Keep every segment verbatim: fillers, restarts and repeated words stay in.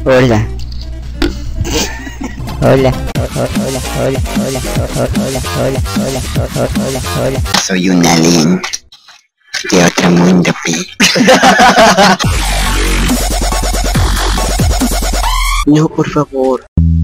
Hola. Hola, hola, hola, hola, hola, hola, hola, hola, hola, hola, hola. Soy un alien de otro mundo, pi. No, por favor.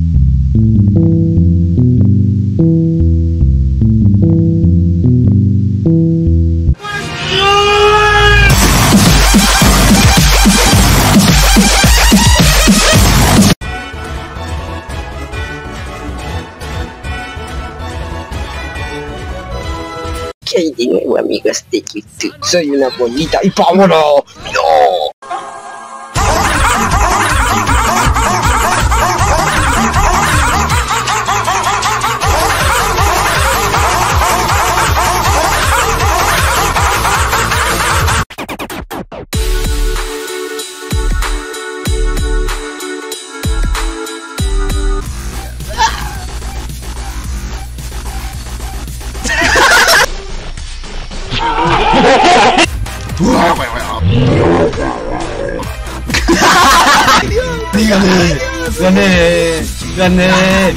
¿Qué hay de nuevo, amigos de YouTube? Soy una bolita y ¡vámonos! ¡No! Dígame, gané, gané.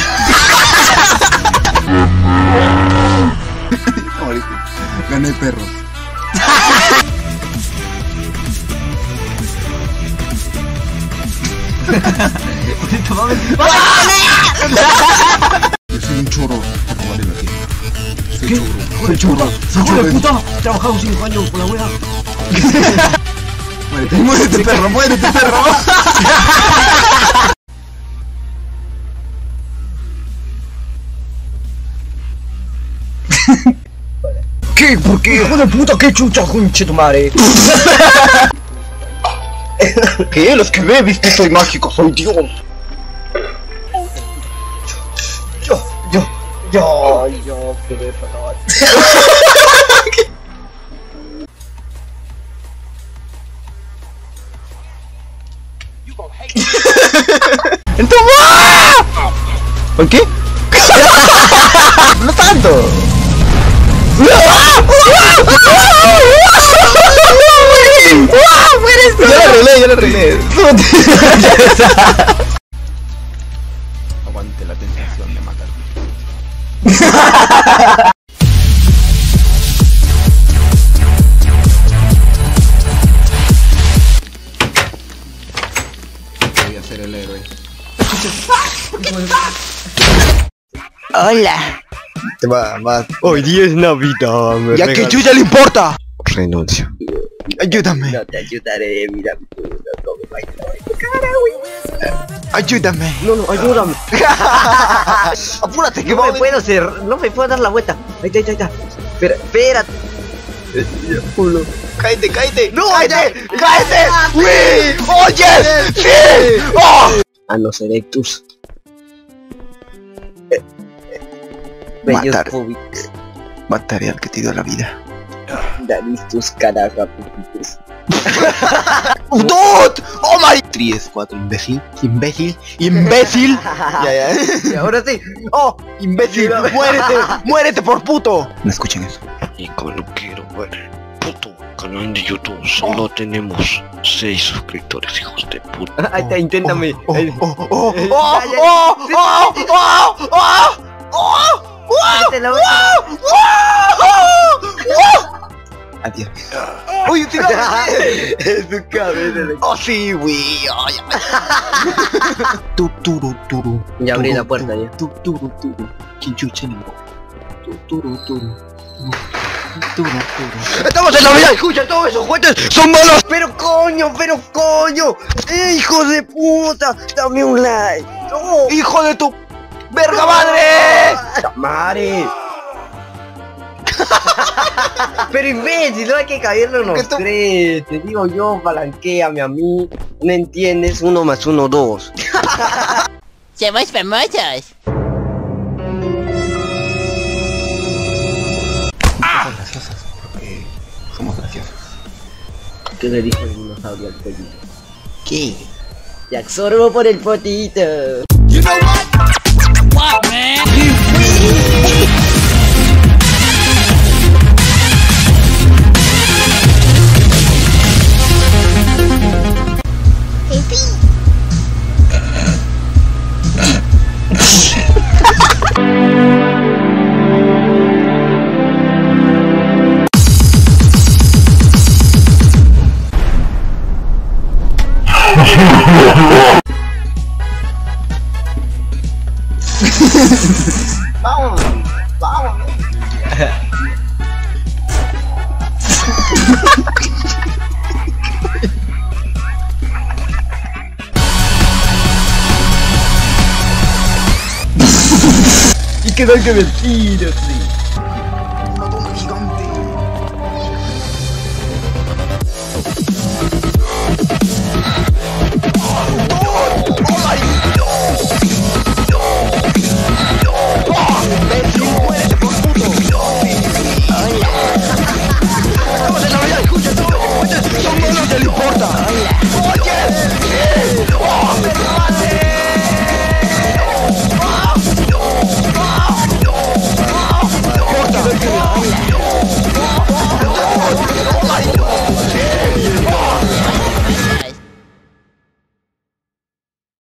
Gané, perro. Yo soy un choro. Soy choro. Soy choro. ¡Hijo de puta! He trabajado cinco años por la wea. Muérete, muérete, perro, muérete, perro. ¿Qué? ¿Por qué? ¡Hijo de puta! ¡Qué chucha, conche tu madre! ¿Qué? Los que ve, viste, soy mágico, soy Dios. Yo, yo, yo, yo, qué fatal. ¿Por qué? ¡No tanto! ¡Ya la arreglé, ya la arreglé! Aguante la tentación de matar. Voy a ser el héroe. Hola. Te va, va. Hoy día es Navidad, me ¿Ya que chucha le importa? Renuncio. Ayúdame. No te ayudaré, mira. Ayúdame. No, no, ayúdame. Apúrate, que No va me puedo hacer, no me puedo dar la vuelta. Ahí está, ahí está, ahí está. Espera, espérate. Uno. Cállate, cállate. ¡No! ¡Cállate! ¡Cállate! ¡Sí! ¡Oye! ¡Sí! ¡Oh! Anos erectus. Matar. Mataré al que te dio la vida. Daristus carajo, pupitus. ¡Dude! ¡Oh my! tres, cuatro, imbécil. Imbécil, imbécil. Ya, ya. Y ahora sí. ¡Oh! ¡Imbécil! ¡Muérete! ¡Muérete por puto! No escuchen eso. Y con lo quiero ver. Puto canal de YouTube. Solo tenemos seis suscriptores, hijos de puta. Ahí está, inténtame. ¡Oh! Ahí. ¡Oh! ¡Oh! Eh, ¡Oh! ya, ya. ¡Oh! ¡Oh! ¡Oh! ¡Oh! ¡Oh! Te la voy a- Adiós. ¡Uy, tío! Es su cabeza. ¡Oh, sí, güey! ¡Ay, ay! Tu, turu, turu. Ya abrí Turu, la puerta, ya. Tu, turu, turu. Chinchuche, no. Tu, turu, turu. Turu, turu. Estamos en la vida, escucha, todos esos juguetes son malos. Pero coño, pero coño. Eh, hijo de puta, dame un like. No. ¡Hijo de tu verga madre! ¡Madre! Pero imbécil, no hay que caerlo en ¿Qué los tú- tres. Te digo yo, palanquéame a mí. No entiendes, uno más uno, dos. Somos famosos. Somos graciosos. Porque somos graciosos. ¿Qué le dijo el dinosaurio al pollito? ¿Qué? Te absorbo por el potito. What, man? Vamos, vamos. Y que tal que me tiro, sí.